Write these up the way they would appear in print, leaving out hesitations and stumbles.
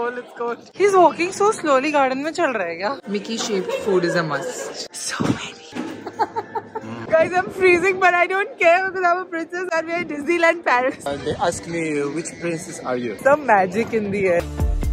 cold, it's cold. He's walking so slowly. Garden में चल रहा है क्या? Mickey shaped food is a must. So many. Guys, I'm freezing, but I don't care because I'm a princess and we're at Disneyland Paris. They ask me which princess are you? Some magic in the air.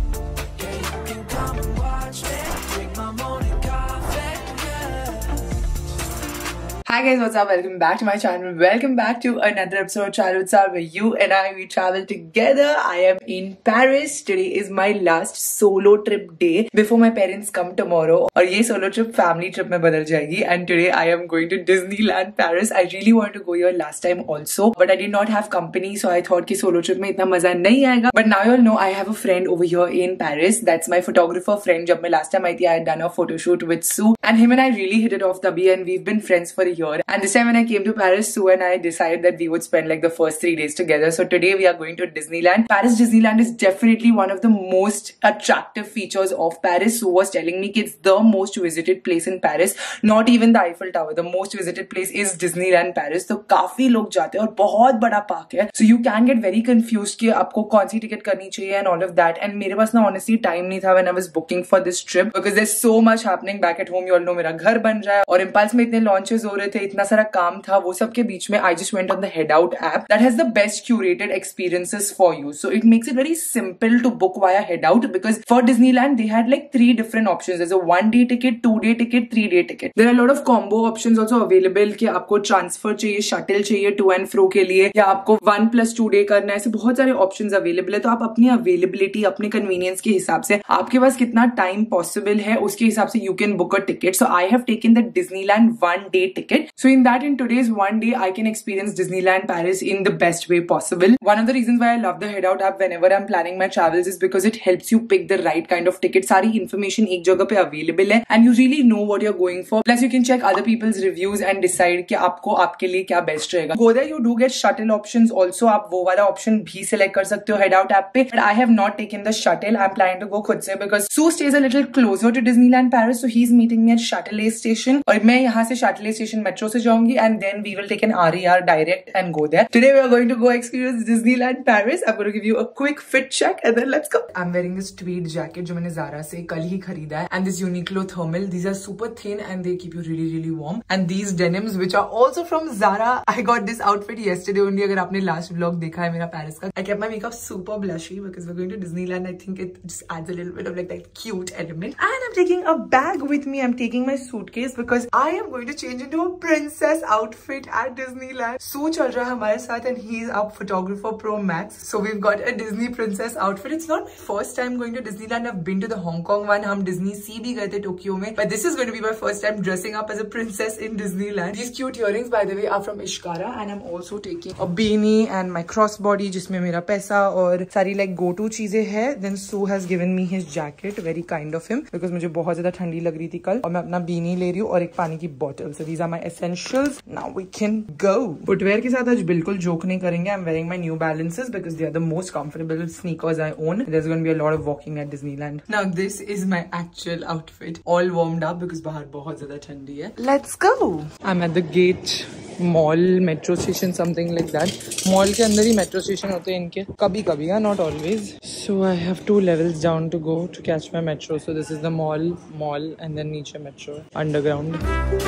Hi guys, what's up? Welcome back to my channel. Welcome back to another episode of Childhood Star where you and we travel together. I am in Paris. Today is my last solo trip day before my parents come tomorrow. और ये solo trip family trip में बदल जाएगी. And today I am going to Disneyland Paris. I really wanted to go here last time also, but I did not have company, so I thought कि solo trip में इतना मजा नहीं आएगा. But now you all know I have a friend over here in Paris. That's my photographer friend. जब मैं last time आई थी, I had done a photo shoot with Sue, and him and I really hit it off तभी, and we've been friends for a year. And this time when I came to Paris, Sue and I decided that we would spend like the first 3 days together. So today we are going to Disneyland. Paris Disneyland is definitely one of the most attractive features of Paris. Sue was telling me it's the most visited place in Paris. Not even the Eiffel Tower. The most visited place is Disneyland Paris. So काफी लोग जाते हैं और बहुत बड़ा park है. So you can get very confused कि आपको कौन सी टिकट करनी चाहिए and all of that. And मेरे पास ना honestly time नहीं था when I was booking for this trip because there's so much happening back at home. You all know मेरा घर बन रहा है और Impulse में इतने launches हो रहे थे, इतना सारा काम था, वो सब के बीच में I just went on the Head Out app that has the best curated experiences for you. So it makes it very simple to book via Head Out because for Disneyland they had like 3 different options. There's a 1-day ticket, 2-day ticket, 3-day ticket. There are a lot of combo options also available कि आपको transfer चाहिए, shuttle चाहिए to and fro के लिए या आपको 1+2 day करना है. ऐसे बहुत सारे options available है. तो आप अपनी availability, अपने convenience के हिसाब से आपके पास कितना time possible है उसके हिसाब से you can book a ticket. So I have taken the Disneyland 1-day ticket. So in that, in today's 1 day, I can experience Disneyland Paris in the best way possible. One of the reasons why I love the Head Out app whenever I'm planning my travels is because it helps you pick the right kind of ticket. सारी information एक जगह पे available है and you really know what you're going for. Plus you can check other people's reviews and decide कि आपको आपके लिए क्या best रहेगा. Go there, you do get shuttle options also. आप वो वाला option भी select कर सकते हो Head Out app पे. But I have not taken the shuttle. I'm planning to go खुद से because Sue stays a little closer to Disneyland Paris, so he's meeting me at Shuttle A station. और मैं यहाँ से Shuttle A station metro से जाऊंगी and then we will take an RER direct and go there. Today we are going to go experience Disneyland Paris. I'm going to give you a quick fit check and then let's go. I'm wearing this tweed jacket जो मैंने Zara से कल ही खरीदा है and this Uniqlo thermal. These are super thin and they keep you really warm. And these denims which are also from Zara. I got this outfit yesterday only. अगर आपने last vlog देखा है मेरा Paris का. I kept my makeup super blushy because we're going to Disneyland. I think it just adds a little bit of like that cute element. And I'm taking a bag with me. I'm taking my suitcase because I am going to change into a princess outfit at Disneyland. Sue चल रहा है हमारे साथ and he's our photographer pro max. So we've got a Disney princess outfit. It's not my first time going to Disneyland. I've been to the Hong Kong one. हम Disney Sea भी गए थे Tokyo में. But this is going to be my first time dressing up as a princess in Disneyland. These cute earrings by the way are from Ishkara and I'm also taking a beanie and my crossbody जिसमें मेरा पैसा और सारी like go to चीजें हैं. Then Sue has given me his jacket, very kind of him because मुझे बहुत ज़्यादा ठंडी लग रही थी कल और मैं अपना beanie ले रही हूँ और एक पानी की bottle. So these are my essentials. Now we can go. Footwear के साथ आज बिल्कुल joke नहीं करेंगे. I'm wearing my New Balances because they are the most comfortable sneakers I own. There's going to be a lot of walking at Disneyland. Now this is my actual outfit, all warmed up because बाहर बहुत ज़्यादा ठंडी है. Let's go. I'm at the gate. Mall, metro station, something like that. Mall के अंदर ही metro station होते हैं इनके. कभी-कभी है, not always. So I have 2 levels down to go to catch my metro. So this is the mall, and then नीचे metro, underground.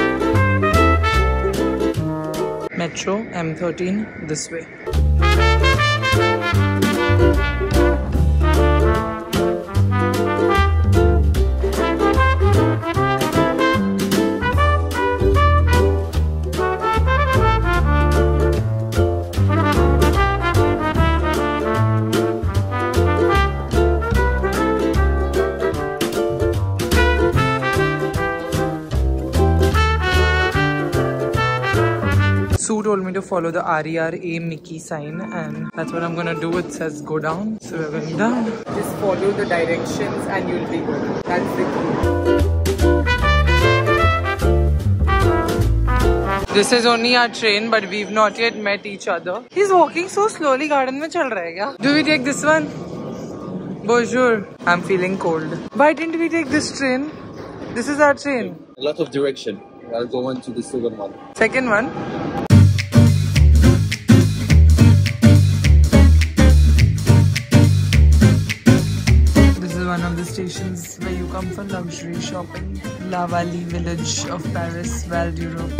Metro M13 this way. Sue told me to follow the RERA Mickey sign and that's what I'm gonna do. It says go down, so we're going down. Just follow the directions and you'll be good. That's the key. This is only our train, but we've not yet met each other. He's walking so slowly. Garden में चल रहा है क्या? Do we take this one? Bonjour. I'm feeling cold. Why didn't we take this train? This is our train. A lot of direction. I'll go on to the second one. Second one? This is stations where you come for luxury shopping. La Vallée village of Paris, Val d'Europe.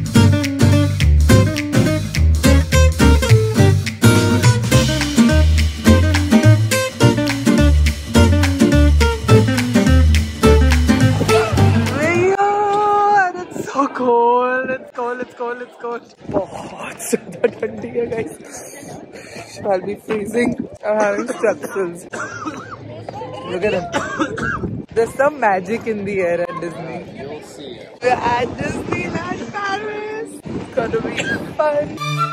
So cold, it's cold, it's cold, it's cold. बहुत ज़्यादा ठंडी है guys. I'll be freezing. I'm having struggles. Look at him. There's some magic in the air at Disney. You'll see. We're at Disneyland Paris. It's gonna be fun.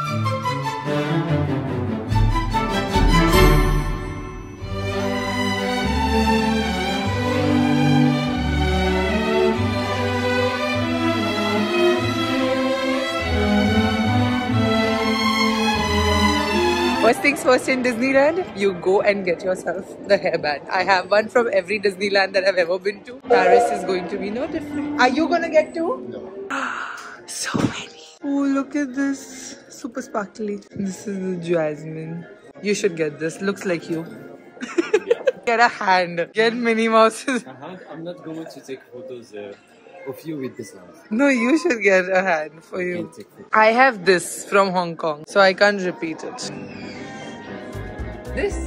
First things first in Disneyland, you go and get yourself the hairband. I have one from every Disneyland that I've ever been to. Paris is going to be no different. Are you gonna get two? No. So many. Oh, look at this. Super sparkly. This is the Jasmine. You should get this. Looks like you. Get a hand. Get Minnie Mouse's. I'm not going to take photos of you with this one. No, you should get a hand for you. I have this from Hong Kong, so I can't repeat it. This?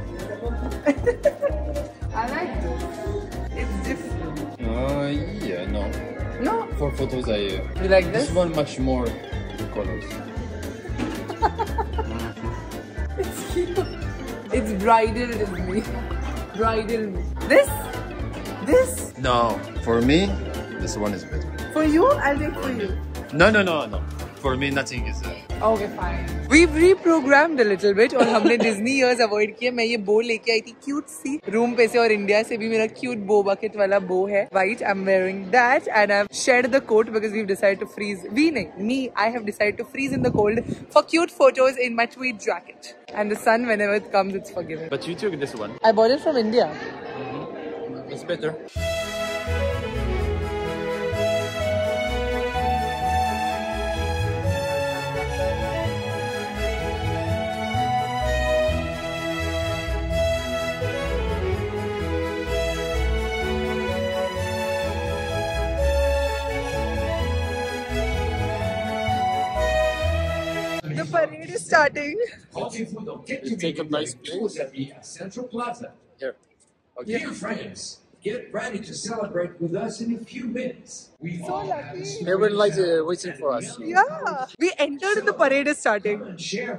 I like this. It's different. Yeah, no. No? For photos, You like this? This one much more the colors. It's cute. It's bridal Disney. Bridal. This? This? No. For me, this one is better. For you? I'll take for you. No. For me, nothing is Okay, fine. We've reprogrammed a little bit और हमने Disney years avoid किए. मैं ये bow लेके आई थी cute सी room पे से और India से भी मेरा cute bow bucket वाला bow है white. I'm wearing that and I've shed the coat because we've decided to freeze. I have decided to freeze in the cold for cute photos in my tweed jacket. And the sun, whenever it comes, it's forgiving. But you took this one. I bought it from India. It's better. The parade is starting. You take a nice place. Central Plaza. Here. Okay. Dear friends, get ready to celebrate with us in a few minutes. We all have this Everyone like waiting for us. Yeah. We entered and the parade is starting. and share.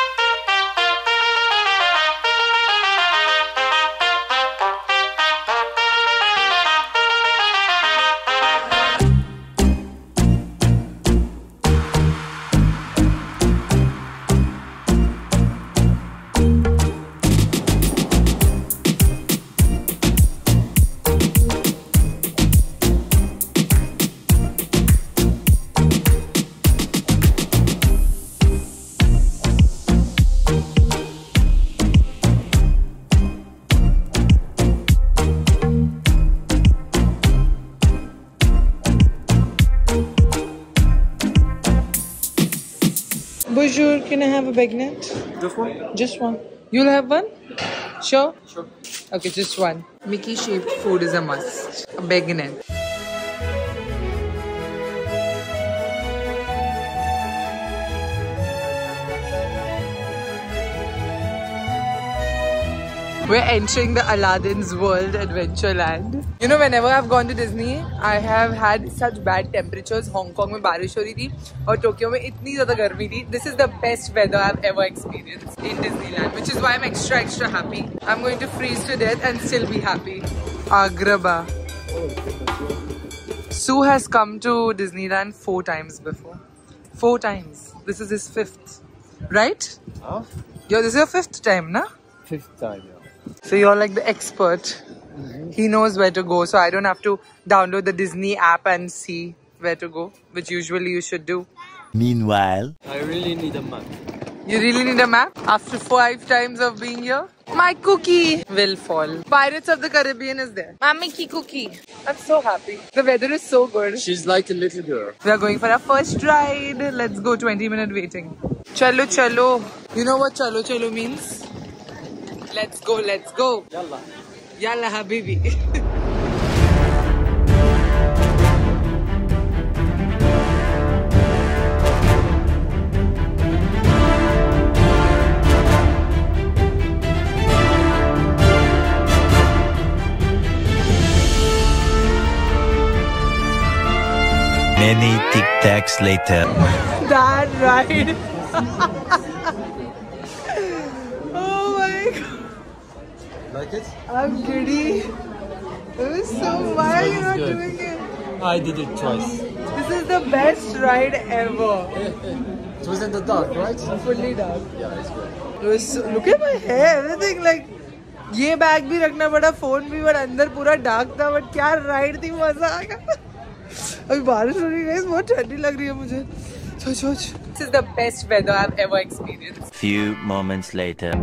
Bonjour, can I have a baguette? Just one? Just one. You'll have one? Sure? Sure. Okay, just one. Mickey shaped food is a must. A baguette. We're entering the Aladdin's World Adventureland. You know, whenever I've gone to Disney, I have had such bad temperatures. Hong Kong में बारिश हो रही थी और Tokyo में इतनी ज़्यादा गर्मी थी. This is the best weather I've ever experienced in Disneyland, which is why I'm extra happy. I'm going to freeze to death and still be happy. Agrabah. Sue has come to Disneyland 4 times before. 4 times. This is his 5th, right? Huh? Yo, this is your 5th time, na? 5th time, yeah. So you're like the expert. He knows where to go, so I don't have to download the Disney app and see where to go, which usually you should do. Meanwhile, I really need a map. You really need a map? After 5 times of being here? My cookie will fall. Pirates of the Caribbean is there. Mommy ki cookie. I'm so happy. The weather is so good. She's like a little girl. We are going for our first ride. Let's go. 20-minute waiting. Chalo chalo. You know what chalo chalo means? Let's go, let's go. Yalla. Yalla habibi. Many Tic Tacs later. That ride. Oh my god. Like it? I'm giddy. It was so why are you not good. doing it? I did it twice. This is the best ride ever. It was in the dark, right? Fully dark. Yeah, it's good. It was so, look at my hair, everything like ये bag भी रखना पड़ा, phone भी, but अंदर पूरा dark था, but क्या ride थी, मजा आ गया. अभी बारिश हो रही है, बहुत ठंडी लग रही है मुझे. सोच. This is the best weather I've ever experienced. Few moments later.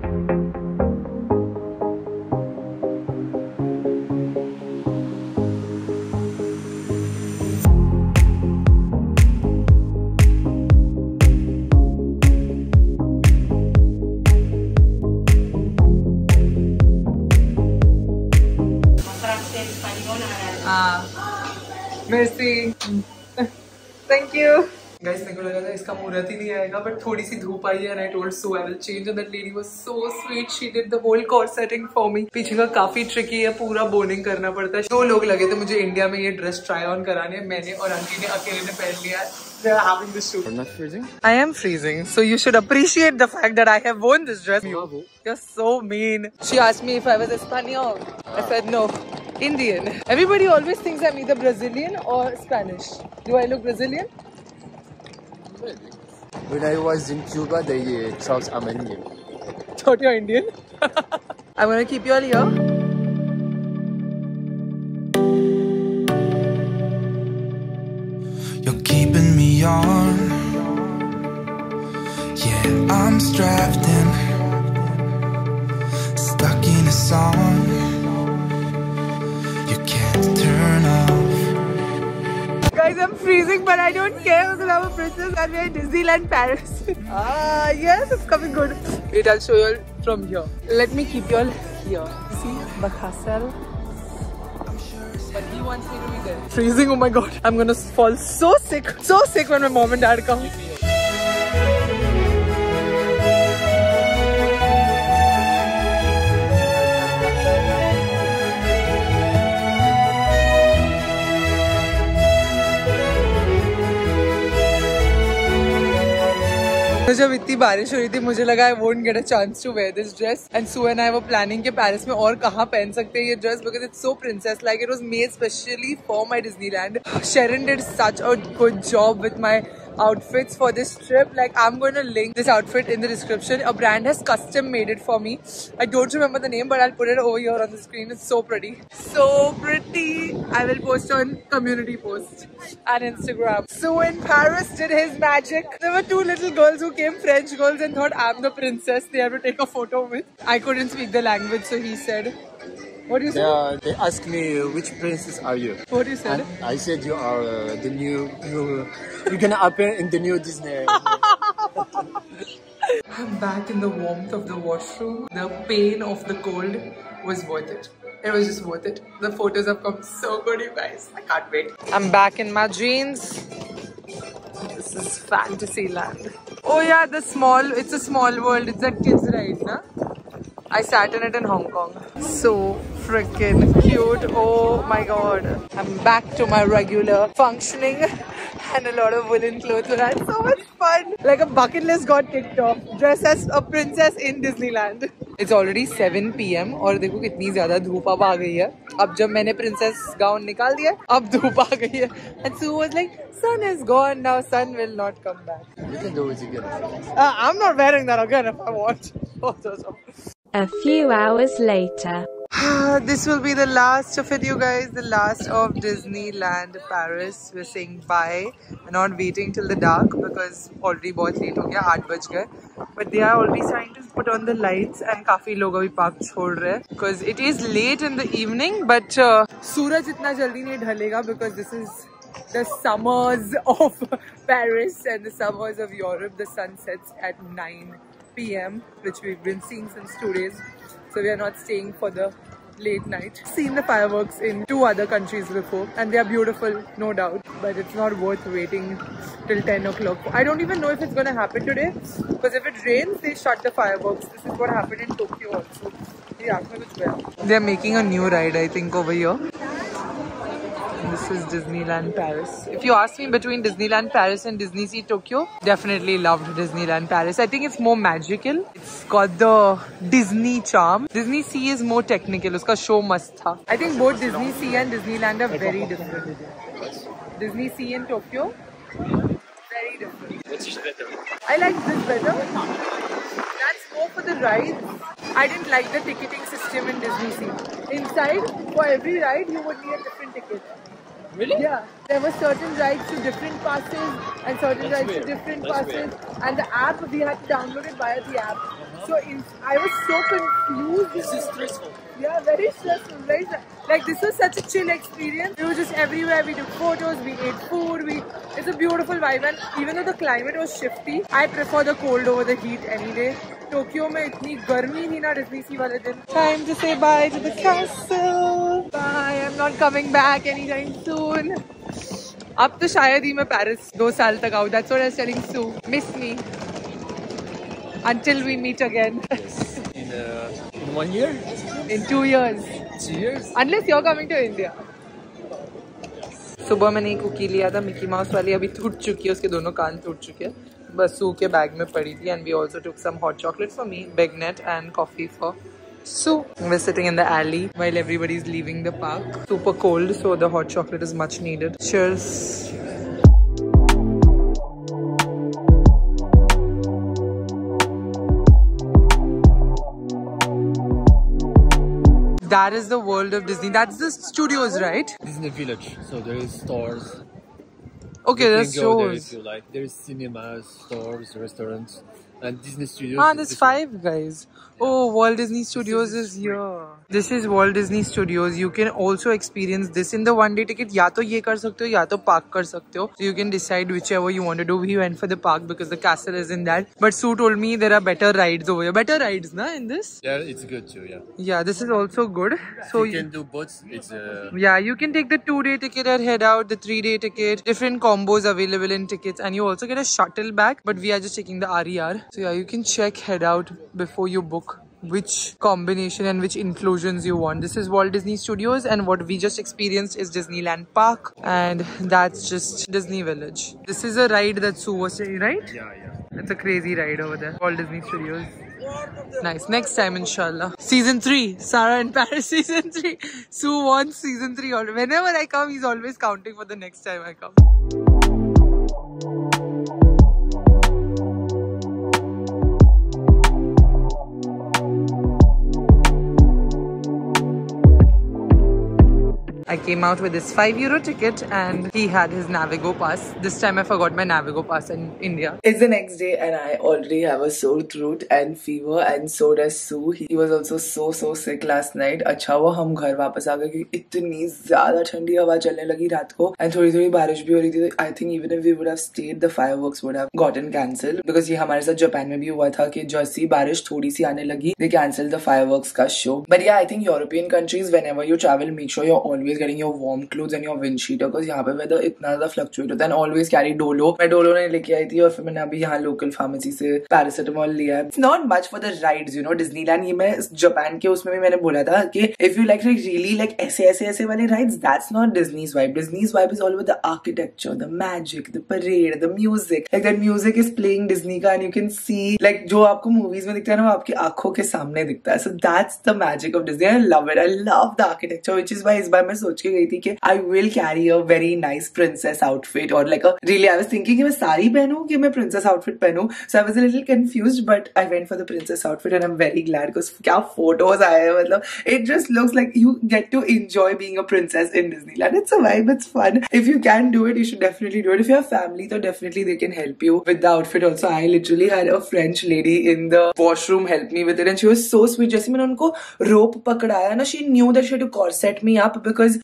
Merci. Thank you. Guys, मेरे को लगा था इसका मुहूर्त ही नहीं आएगा, but थोड़ी सी धूप आई है and I told Sue I will change and that lady was so sweet. She did the whole course setting for me. पीछे का काफी tricky है, पूरा boning करना पड़ता है. 2 लोग लगे थे मुझे इंडिया में ये ड्रेस ट्राई ऑन कराने, मैंने और आंटी ने अकेले ने पहन लिया. They are having this shoot. You're not freezing? I am freezing, so you should appreciate the fact that I have worn this dress. Bravo. You're so mean. She asked me if I was Espanol. I said no. Indian. Everybody always thinks I'm either Brazilian or Spanish. Do I look Brazilian? Maybe. When I was in Cuba, they thought I'm Indian. Thought you're Indian? I'm gonna keep you all here. You're keeping me on. Yeah, I'm strapped in, stuck in a song you can't turn off. Guys, I'm freezing, but I don't care because I'm a princess and we're in Disneyland Paris. Yes, it's coming good. Wait, I'll show you all from here. Let me keep you all here. See, Bakasal. But he wants me to be there. Freezing, oh my god. I'm gonna fall so sick when my mom and dad come. तो जब इतनी बारिश हो रही थी मुझे लगा I won't get a chance to wear this dress and Sue and I were planning कि पेरिस में और कहाँ पहन सकते हैं ये dress because it's so princess like. It was made specially for my Disneyland. Sharon did such a good job with my outfits for this trip. Like, I'm going to link this outfit in the description. A brand has custom made it for me. I don't remember the name, but I'll put it over here on the screen. It's so pretty. So pretty. I will post on community post and Instagram. So in Paris did his magic. There were 2 little girls who came, French girls, and thought I'm the princess they have to take a photo with. I couldn't speak the language, so he said, what do you say? They asked me which princess are you? What do you say? And I said you are the new. You're gonna appear in the new Disney. I'm back in the warmth of the washroom. The pain of the cold was worth it. It was just worth it. The photos have come so good, you guys. I can't wait. I'm back in my jeans. This is Fantasyland. Oh yeah, it's a small world. It's that kids ride, na? I sat in it in Hong Kong. So freaking cute. Oh my god. I'm back to my regular functioning and a lot of woolen clothes. So that's so much fun. Like a bucket list got ticked off. Dress as a princess in Disneyland. It's already 7 PM और देखो कितनी ज़्यादा धूप अब आ गई है. अब जब मैंने princess gown निकाल दिया, अब धूप आ गई है. And Sue was like, sun is gone now. Sun will not come back. You can do it again. I'm not wearing that again if I want. A few hours later. This will be the last of it, you guys. The last of Disneyland Paris. We're saying bye. We're not waiting till the dark because already बहुत late हो गया, 8 बज गए. But they are already starting to put on the lights and काफी लोग अभी park छोड़ रहे हैं because it is late in the evening. But सूरज इतना जल्दी नहीं ढलेगा because this is the summers of Paris and the summers of Europe. The sun sets at 9 PM, which we've been seeing since 2 days. So we are not staying for the late night. Seen the fireworks in 2 other countries before and they are beautiful, no doubt. But it's not worth waiting till 10 o'clock. I don't even know if it's going to happen today because if it rains, they shut the fireworks. This is what happened in Tokyo also. They're making a new ride, I think, over here. This is Disneyland Paris. If you ask me between Disneyland Paris and Disney Sea Tokyo, definitely loved Disneyland Paris. I think it's more magical. It's got the Disney charm. Disney Sea is more technical. Uska show mast tha. I think both Disney Sea and Disneyland are very different. Disney Sea in Tokyo, very different. I like this better. That's more for the rides. I didn't like the ticketing system in Disney Sea. Inside, for every ride, you would need a different ticket. Really? Yeah. There were certain rides to different passes and certain rides to different passes. And the app, we had to download it via the app. So I was so confused. This is stressful. Yeah, very stressful. Very stressful. Like this was such a chill experience. We were just everywhere. We took photos. We ate food. It's a beautiful vibe. And even though the climate was shifty, I prefer the cold over the heat any day. Tokyo में इतनी गर्मी थी ना Disney Sea वाले दिन. Time to say bye to the castle. Bye. I'm not coming back anytime soon. अब तो शायद ही मैं Paris 2 साल तक आऊँ. That's what I was telling Sue. Miss me. Until we meet again. In 1 year? In 2 years. 2 years? Unless you're coming to India. सुबह मैंने एक कुकी लिया था मिकी माउस वाली, अभी टूट चुकी है, उसके दोनों कान टूट चुके हैं. बस सू के बैग में पड़ी थी. And we also took some hot chocolate for me, Begnet, and coffee for Sue. We're sitting in the alley while everybody's leaving the park. Super cold, so the hot chocolate is much needed. Cheers. That is the world of Disney. That's the studios, right? Disney Village. So there is stores. Okay, there's You can go there shows. if you like. There is cinemas, stores, restaurants, and Disney Studios. Ah, is there's different. 5 guys. Oh, Walt Disney Studios is here. This is Walt Disney Studios. You can also experience this in the one-day ticket. या तो ये कर सकते हो, या तो park कर सकते हो. So you can decide whichever you want to do. We went for the park because the castle is in that. But Sue told me there are better rides over here. Better rides, na, in this? Yeah, it's good too. Yeah. Yeah, this is also good. So You can do both. It's yeah, you can take the 2-day ticket and head out, the 3-day ticket, different combos available in tickets, and you also get a shuttle back, but we are just taking the RER. So yeah, you can check head out before you book which combination and which inclusions you want. This is Walt Disney Studios, and what we just experienced is Disneyland Park, and that's just Disney Village. This is a ride that Sue was saying, right? yeah. It's a crazy ride over there. Walt Disney Studios. Nice. Next time, inshallah. Season 3. Sarah in Paris, season 3. Sue wants season 3. Whenever I come, he's always counting for the next time I come. I came out with this €5 ticket and he had his Navigo pass. This time I forgot my Navigo pass in India. It's the next day and I already have a sore throat and fever, and so does Sue. He was also so sick last night. अच्छा हुआ हम घर वापस आ गए क्योंकि इतनी ज़्यादा ठंडी हवा चलने लगी रात को and थोड़ी बारिश भी हो रही थी. I think even if we would have stayed, the fireworks would have gotten cancelled because ये हमारे साथ जापान में भी हुआ था कि जैसी बारिश थोड़ी सी आने लगी, they cancelled the fireworks का show. But yeah, I think European countries, whenever you travel, make sure you're always getting your warm clothes and your wind cheater because यहाँ पे weather इतना ज़्यादा fluctuate होता है. And always carry Dolo. मैं Dolo नहीं लेके आई थी और फिर मैंने अभी यहाँ local pharmacy से paracetamol लिया है. It's not much for the rides, you know. Disneyland, ये मैं जापान के उसमें भी मैंने बोला था कि if you like really like ऐसे वाले rides, that's not Disney's vibe. Disney's vibe is all about the architecture, the magic, the parade, the music. Like that music is playing Disney का and you can see like जो आपको movies में दिखता है ना वो आपकी आँखों के सामने दिखता है. So that's the magic of Disney. I love it. I love the architecture, which is why इस बार मैं सोच के गई थी कि I will carry a very nice princess outfit or like a really I was thinking कि मैं साड़ी पहनूं कि मैं princess outfit पहनूं. So I was a little confused, but I went for the princess outfit and I'm very glad because क्या photos आए हैं. मतलब it just looks like you get to enjoy being a princess in Disneyland. It's a vibe. It's fun. If you can do it, you should definitely do it. If you have family, then definitely they can help you with the outfit also. I literally had a French lady in the washroom help me with it and she was so sweet. जैसे मैंने उनको rope पकड़ाया ना, she knew that she had to corset me up because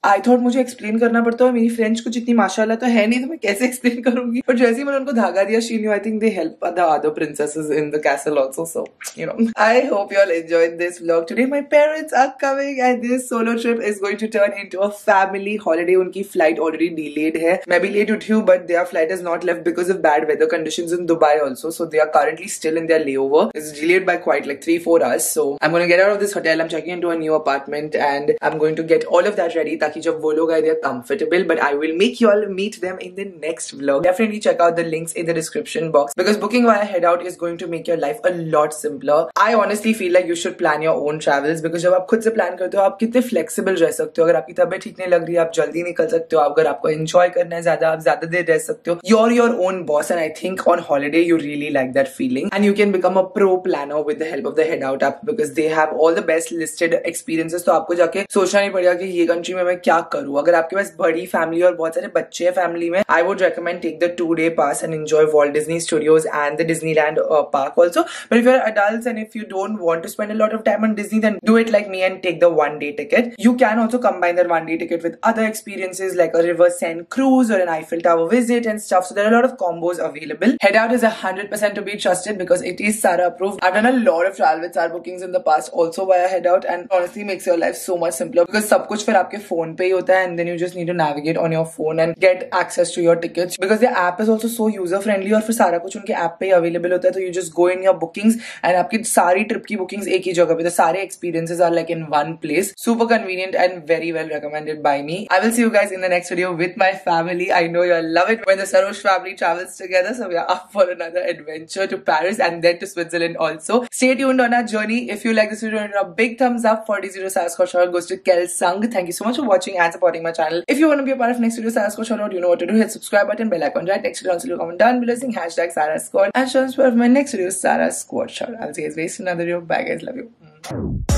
I thought मुझे explain करना पड़ता है, मेरी फ्रेंच कुछ इतनी माशाल्लाह तो है नहीं, तो मैं कैसे एक्सप्लेन करूंगी. और जैसे ही मैंने उनको धागा दिया, she knew. I think they help the other princesses in the castle also. So, you know, I hope you all enjoyed this vlog today. My parents are coming and this solo trip is going to turn into a family holiday. उनकी flight already delayed है. मैं भी late उठी हूँ, but their flight has not left because of bad weather conditions in Dubai also. So they are currently still in their layover. It's delayed by quite like 3-4 hours. So I'm going to get out of this hotel. I'm checking into a new apartment and I'm going to get all of that ready ताकि जब वो लोग आए they are comfortable. But I will make you all meet them in the next vlog. Definitely check out the links in the description box because booking via Head Out is going to make your life a lot simpler. I honestly feel like you should plan your own travels because जब आप खुद से plan करते हो आप कितने flexible रह सकते हो. अगर आपकी तबीयत ठीक नहीं लग रही है आप जल्दी निकल सकते हो. अगर आपको enjoy करना है ज़्यादा आप ज़्यादा देर रह सकते हो. You're your own boss and I think on holiday you really like that feeling and you can become a pro planner with the help of the Head Out app because they have all the best listed experiences. तो आपको जाके सोचना नहीं पड़ेगा कि ये country में मैं क्या करूँ. अगर आपके पास बड़ी फैमिली और बहुत सारे बच्चे हैं फैमिली में, I would recommend take the 2-day pass and enjoy Walt Disney Studios and the Disneyland park also. But if you're adults and if you don't want to spend a lot of time on Disney, then do it like me and take the 1-day ticket. You can also combine that 1-day ticket with other experiences like a river Seine cruise or an Eiffel Tower visit and stuff. So there are a lot of combos available. Head Out is 100% to be trusted because it is Sara approved. I've done a lot of travel with Sara bookings in the past also via Head Out and honestly makes your life so much simpler because सब कुछ फिर आपके phone पे ही होता है and then you just need to navigate on your phone and get access to your tickets because the app is also so user friendly और फिर सारा कुछ उनके app पे ही available होता है. तो you just go in your bookings and आपकी सारी trip की bookings एक ही जगह पे, तो सारे experiences are like in one place. Super convenient and very well recommended by me. I will see you guys in the next video with my family. I know you'll love it when the Sarosh family travels together. So we are up for another adventure to Paris and then to Switzerland also. Stay tuned on our journey. If you like this video, a big thumbs up. 40 Sarasco Short goes to Kel Sung. Thank you so much for watching and supporting my channel. If you want to be a part of next video Sarasco Short, you know what to do. Hit subscribe button, bell icon, right next to the comment down below saying hashtag Sarah Squad and show us for my next video Sarah Squad Short. I'll see you guys in another video. Bye guys, love you.